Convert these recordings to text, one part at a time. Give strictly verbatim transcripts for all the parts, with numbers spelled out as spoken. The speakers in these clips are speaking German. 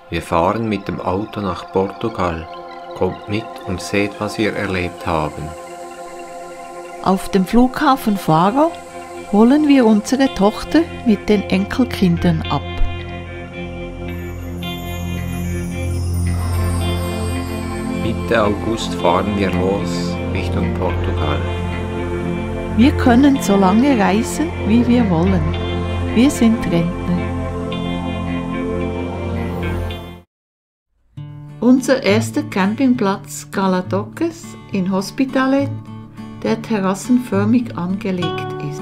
Wir fahren mit dem Auto nach Portugal. Kommt mit und seht, was wir erlebt haben. Auf dem Flughafen Faro holen wir unsere Tochter mit den Enkelkindern ab. Mitte August fahren wir los Richtung Portugal. Wir können so lange reisen, wie wir wollen. Wir sind Rentner. Unser erster Campingplatz Caladoques in Hospitalet, der terrassenförmig angelegt ist.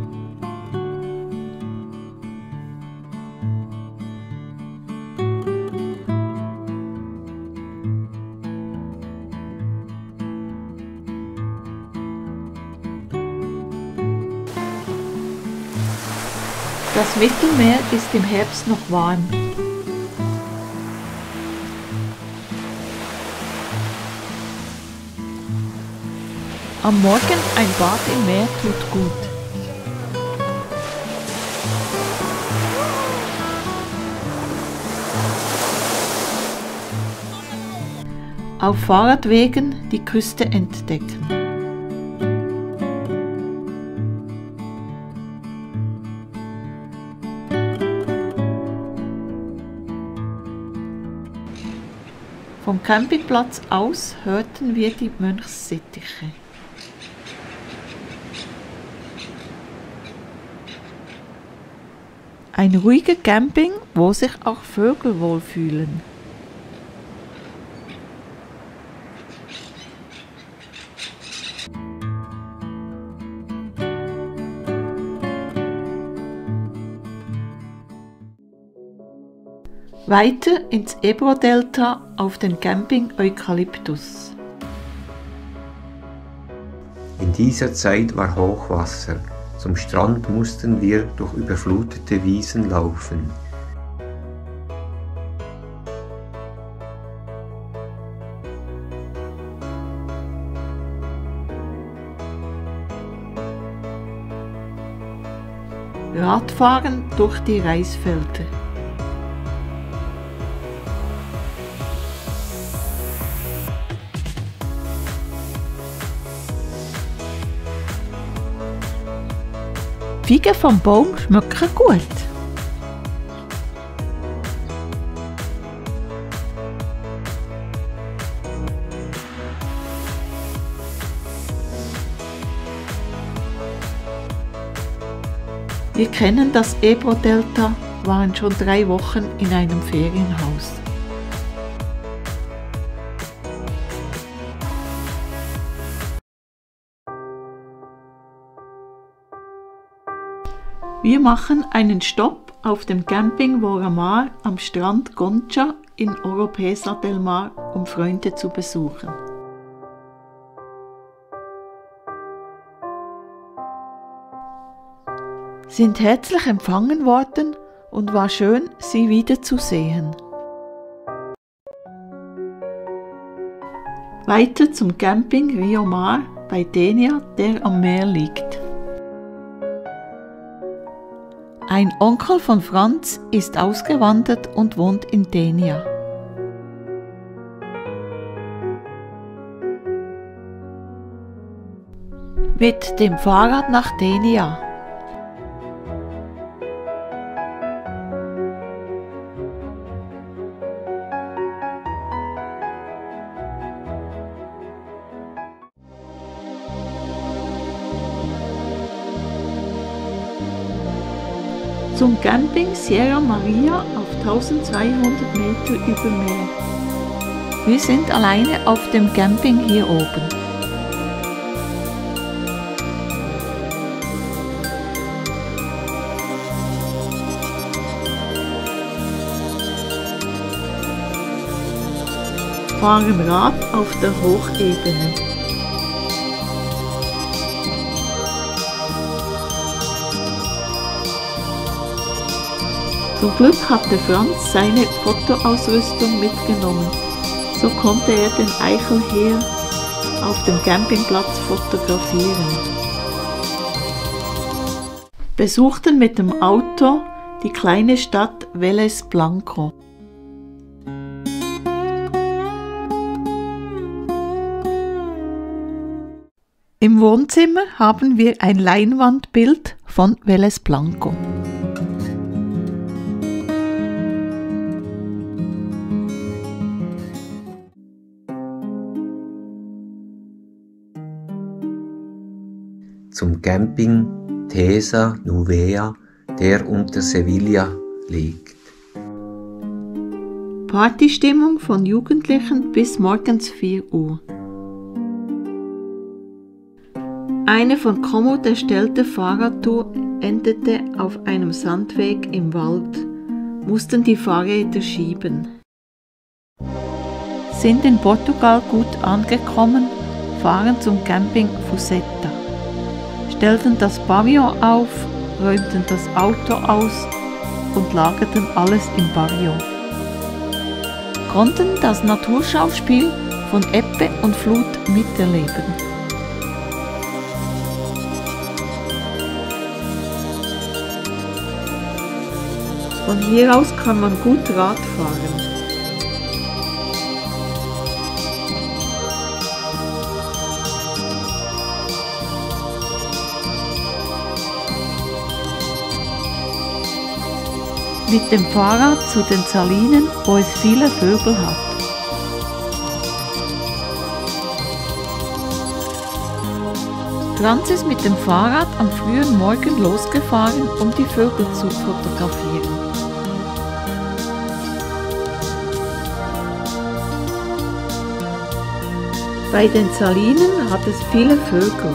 Das Mittelmeer ist im Herbst noch warm. Am Morgen ein Bad im Meer tut gut. Auf Fahrradwegen die Küste entdecken. Vom Campingplatz aus hörten wir die Mönchssittiche. Ein ruhiger Camping, wo sich auch Vögel wohlfühlen. Weiter ins Ebro-Delta auf den Camping Eukalyptus. In dieser Zeit war Hochwasser. Zum Strand mussten wir durch überflutete Wiesen laufen. Radfahren durch die Reisfelder. Feigen vom Baum schmecken gut. Wir kennen das Ebro-Delta, waren schon drei Wochen in einem Ferienhaus. Wir machen einen Stopp auf dem Camping Voramar am Strand Concha in Oropesa del Mar, um Freunde zu besuchen. Sind herzlich empfangen worden und war schön, sie wiederzusehen. Weiter zum Camping Rio Mar bei Denia, der am Meer liegt. Ein Onkel von Franz ist ausgewandert und wohnt in Denia. Mit dem Fahrrad nach Denia. Zum Camping Sierra Maria auf eintausendzweihundert Meter über Meer. Wir sind alleine auf dem Camping hier oben. Fahren Rad auf der Hochebene. Zum Glück hatte Franz seine Fotoausrüstung mitgenommen, so konnte er den Eichelheer auf dem Campingplatz fotografieren. Besuchten mit dem Auto die kleine Stadt Vélez Blanco. Im Wohnzimmer haben wir ein Leinwandbild von Vélez Blanco. Zum Camping Tesa Nuvea, der unter Sevilla liegt. Partystimmung von Jugendlichen bis morgens vier Uhr. Eine von Komoot erstellte Fahrradtour endete auf einem Sandweg im Wald, mussten die Fahrräder schieben. Sind in Portugal gut angekommen, fahren zum Camping Fuseta. Stellten das Pavillon auf, räumten das Auto aus und lagerten alles im Barrio. Konnten das Naturschauspiel von Ebbe und Flut miterleben. Von hier aus kann man gut Rad fahren. Mit dem Fahrrad zu den Salinen, wo es viele Vögel hat. Franz ist mit dem Fahrrad am frühen Morgen losgefahren, um die Vögel zu fotografieren. Bei den Salinen hat es viele Vögel.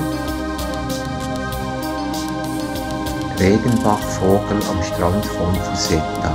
Regenbachvogel am Strand von Fuseta.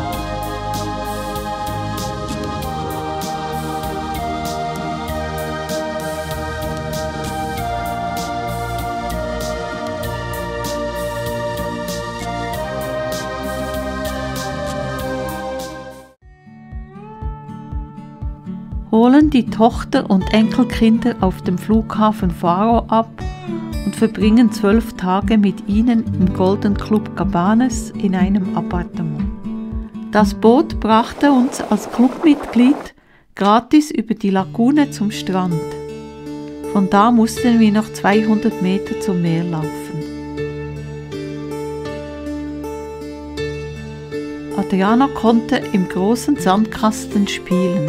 Holen die Tochter und Enkelkinder auf dem Flughafen Faro ab und verbringen zwölf Tage mit ihnen im Golden Club Cabanes in einem Appartement. Das Boot brachte uns als Clubmitglied gratis über die Lagune zum Strand. Von da mussten wir noch zweihundert Meter zum Meer laufen. Adriana konnte im großen Sandkasten spielen.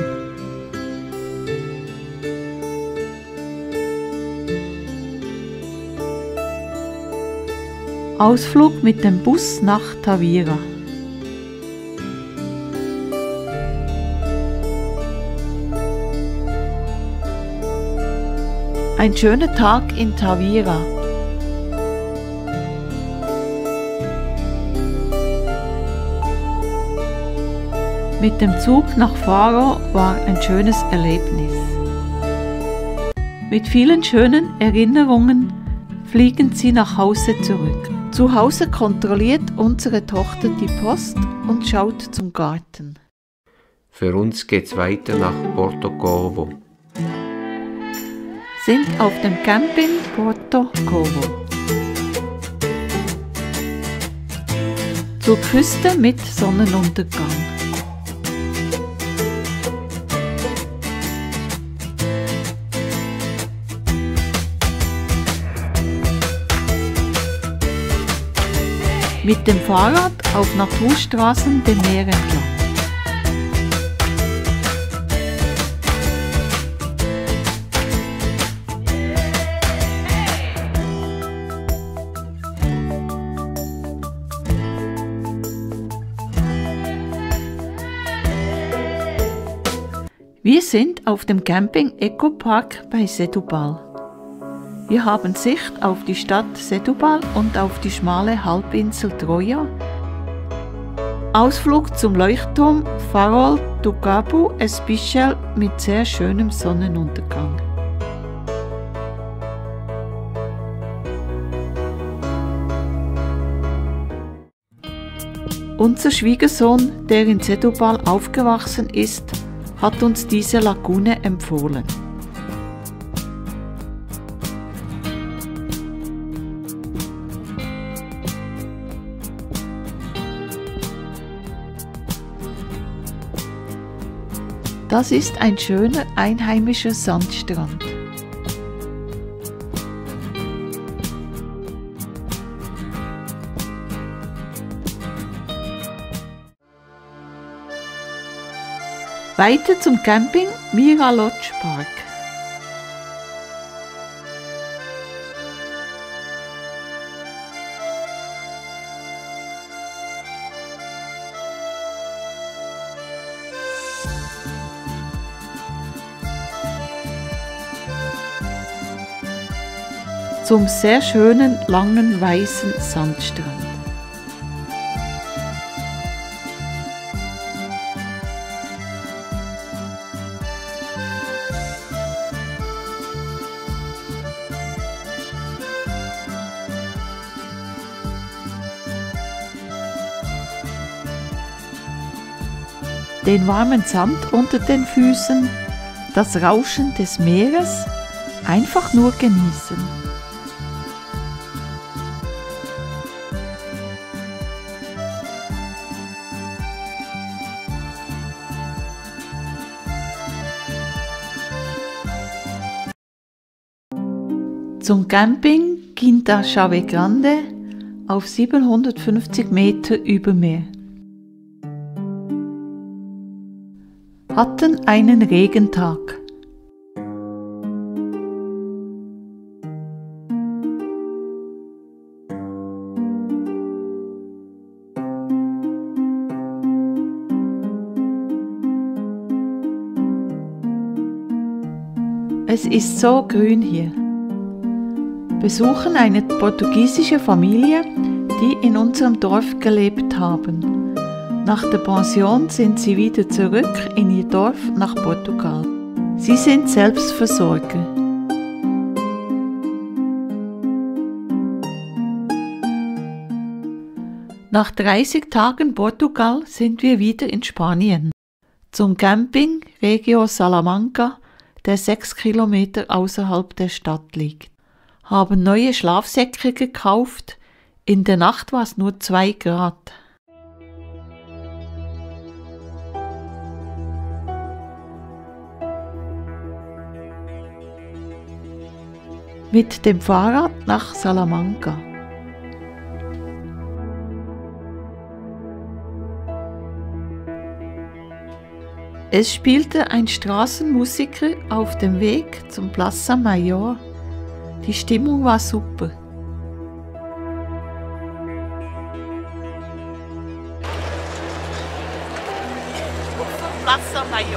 Ausflug mit dem Bus nach Tavira. Ein schöner Tag in Tavira. Mit dem Zug nach Faro war ein schönes Erlebnis. Mit vielen schönen Erinnerungen fliegen sie nach Hause zurück. Zu Hause kontrolliert unsere Tochter die Post und schaut zum Garten. Für uns geht's weiter nach Porto Covo. Sind auf dem Camping Porto Covo. Zur Küste mit Sonnenuntergang. Mit dem Fahrrad auf Naturstraßen dem Meer entlang. Wir sind auf dem Camping Eco Park bei Setúbal. Wir haben Sicht auf die Stadt Setúbal und auf die schmale Halbinsel Troia. Ausflug zum Leuchtturm Farol do Cabo Espichel mit sehr schönem Sonnenuntergang. Unser Schwiegersohn, der in Setúbal aufgewachsen ist, hat uns diese Lagune empfohlen. Das ist ein schöner einheimischer Sandstrand. Weiter zum Camping Mira Lodge Park. Zum sehr schönen, langen, weißen Sandstrand. Den warmen Sand unter den Füßen, das Rauschen des Meeres, einfach nur genießen. Zum Camping Quinta Chave Grande auf siebenhundertfünfzig Meter über Meer. Hatten einen Regentag. Es ist so grün hier. Besuchen eine portugiesische Familie, die in unserem Dorf gelebt haben. Nach der Pension sind sie wieder zurück in ihr Dorf nach Portugal. Sie sind Selbstversorger. Nach dreißig Tagen Portugal sind wir wieder in Spanien. Zum Camping Regio Salamanca, der sechs Kilometer außerhalb der Stadt liegt. Haben neue Schlafsäcke gekauft. In der Nacht war es nur zwei Grad. Mit dem Fahrrad nach Salamanca. Es spielte ein Straßenmusiker auf dem Weg zum Plaza Mayor. Die Stimmung war super. Plaza Mayor.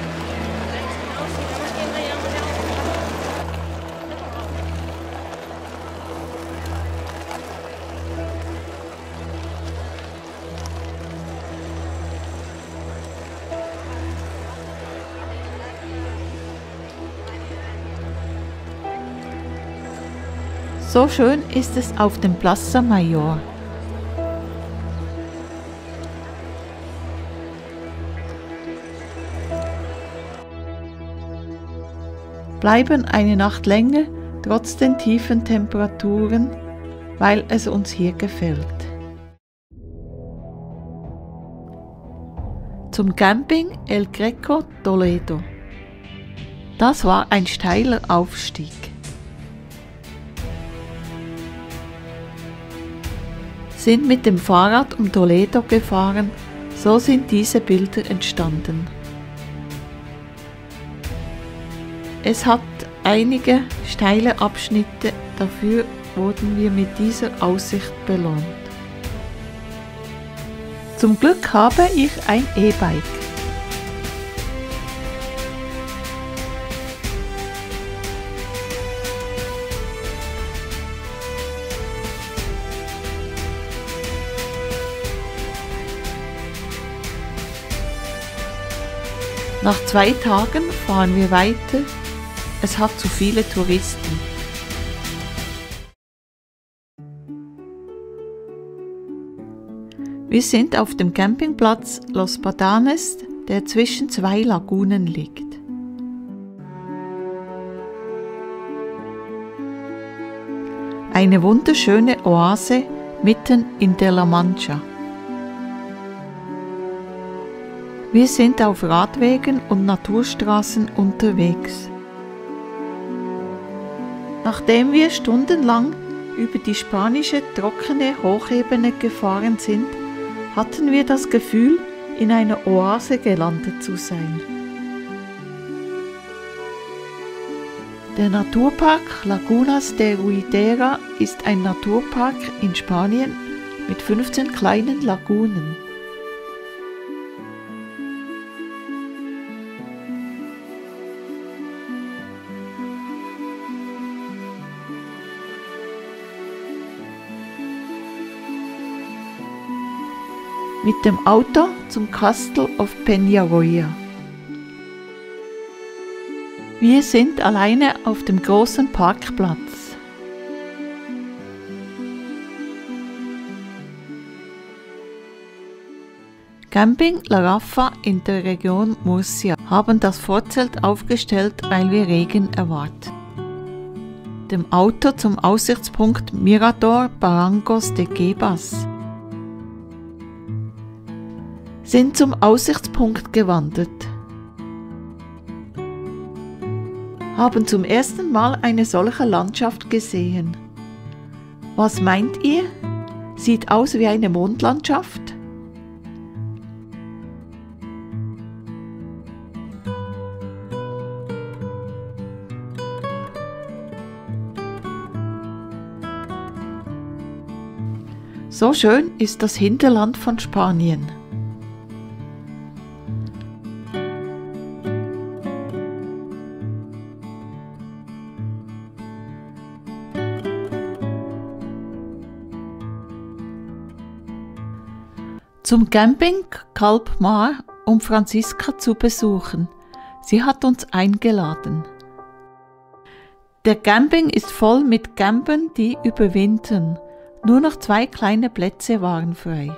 So schön ist es auf dem Plaza Mayor. Bleiben eine Nacht länger, trotz den tiefen Temperaturen, weil es uns hier gefällt. Zum Camping El Greco Toledo. Das war ein steiler Aufstieg. Sind mit dem Fahrrad um Toledo gefahren, so sind diese Bilder entstanden. Es hat einige steile Abschnitte, dafür wurden wir mit dieser Aussicht belohnt. Zum Glück habe ich ein E-Bike. Nach zwei Tagen fahren wir weiter. Es hat zu viele Touristen. Wir sind auf dem Campingplatz Los Patanes, der zwischen zwei Lagunen liegt. Eine wunderschöne Oase mitten in der La Mancha. Wir sind auf Radwegen und Naturstraßen unterwegs. Nachdem wir stundenlang über die spanische trockene Hochebene gefahren sind, hatten wir das Gefühl, in einer Oase gelandet zu sein. Der Naturpark Lagunas de Ruidera ist ein Naturpark in Spanien mit fünfzehn kleinen Lagunen. Mit dem Auto zum Castle of Peñarroya. Wir sind alleine auf dem großen Parkplatz. Camping La Rafa in der Region Murcia haben das Vorzelt aufgestellt, weil wir Regen erwarten. Dem Auto zum Aussichtspunkt Mirador Barrancos de Guebas. Sind zum Aussichtspunkt gewandert. Haben zum ersten Mal eine solche Landschaft gesehen. Was meint ihr? Sieht aus wie eine Mondlandschaft? So schön ist das Hinterland von Spanien. Zum Camping Calp Mar, um Franziska zu besuchen. Sie hat uns eingeladen. Der Camping ist voll mit Campern, die überwintern. Nur noch zwei kleine Plätze waren frei.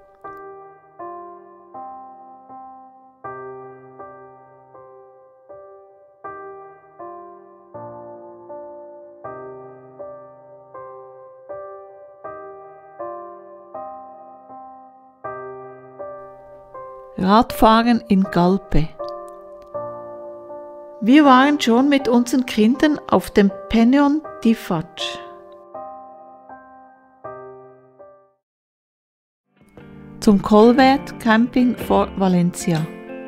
Radfahren in Calpe. Wir waren schon mit unseren Kindern auf dem Peñón de Faig. Zum Colbert Camping vor Valencia.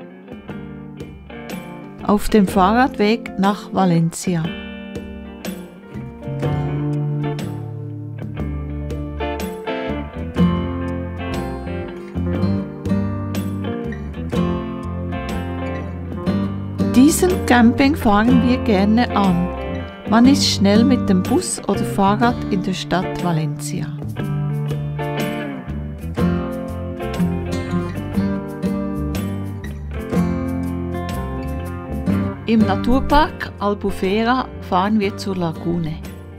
Auf dem Fahrradweg nach Valencia. Diesen Camping fahren wir gerne an. Man ist schnell mit dem Bus oder Fahrrad in der Stadt Valencia. Im Naturpark Albufera fahren wir zur Lagune.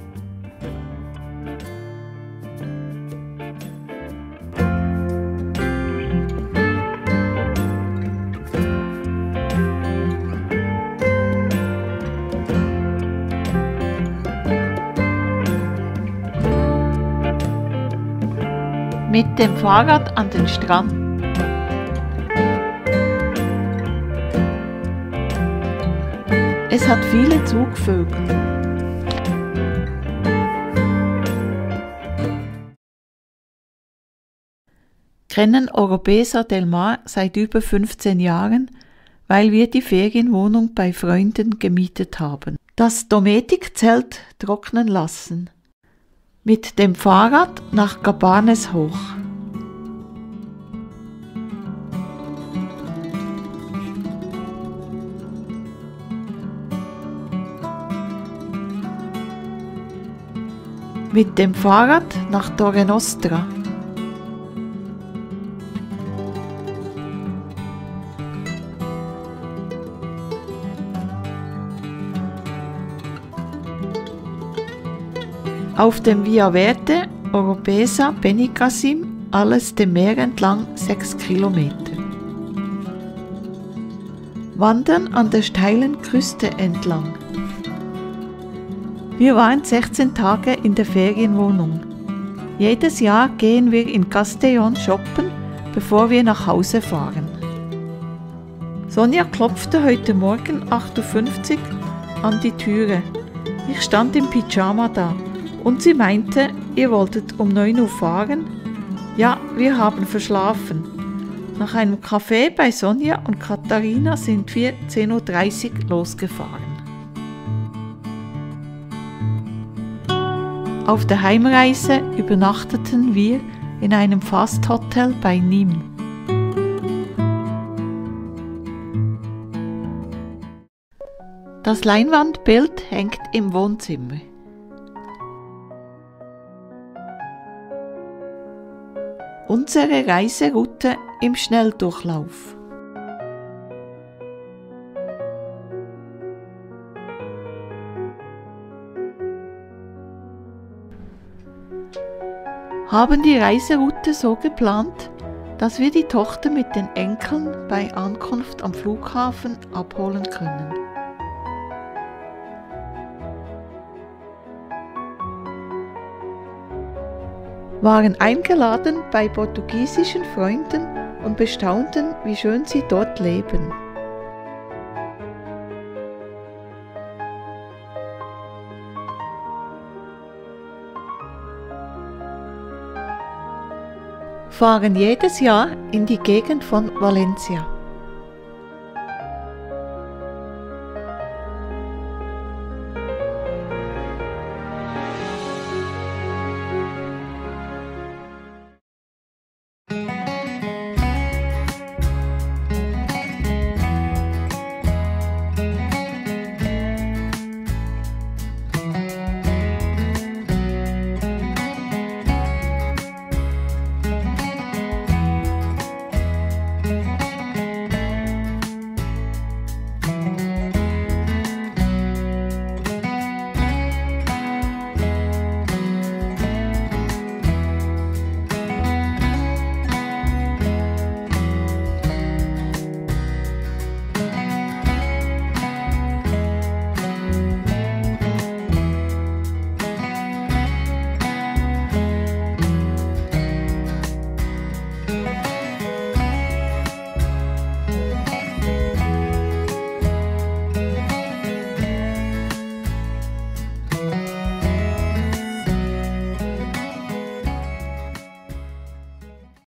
Mit dem Fahrrad an den Strand. Es hat viele Zugvögel. Kennen Oropesa del Mar seit über fünfzehn Jahren, weil wir die Ferienwohnung bei Freunden gemietet haben. Das Dometic-Zelt trocknen lassen. Mit dem Fahrrad nach Cabanes hoch. Mit dem Fahrrad nach Torre Nostra. Auf dem Via Verde, Oropesa, Benicassim, alles dem Meer entlang sechs Kilometer. Wandern an der steilen Küste entlang. Wir waren sechzehn Tage in der Ferienwohnung. Jedes Jahr gehen wir in Castellón shoppen, bevor wir nach Hause fahren. Sonja klopfte heute Morgen acht Uhr fünfzig an die Türe. Ich stand im Pyjama da und sie meinte, ihr wolltet um neun Uhr fahren? Ja, wir haben verschlafen. Nach einem Kaffee bei Sonja und Katharina sind wir zehn Uhr dreißig losgefahren. Auf der Heimreise übernachteten wir in einem Fasthotel bei Nîmes. Das Leinwandbild hängt im Wohnzimmer. Unsere Reiseroute im Schnelldurchlauf. Haben die Reiseroute so geplant, dass wir die Tochter mit den Enkeln bei Ankunft am Flughafen abholen können. Waren eingeladen bei portugiesischen Freunden und bestaunten, wie schön sie dort leben. Fahren jedes Jahr in die Gegend von Valencia.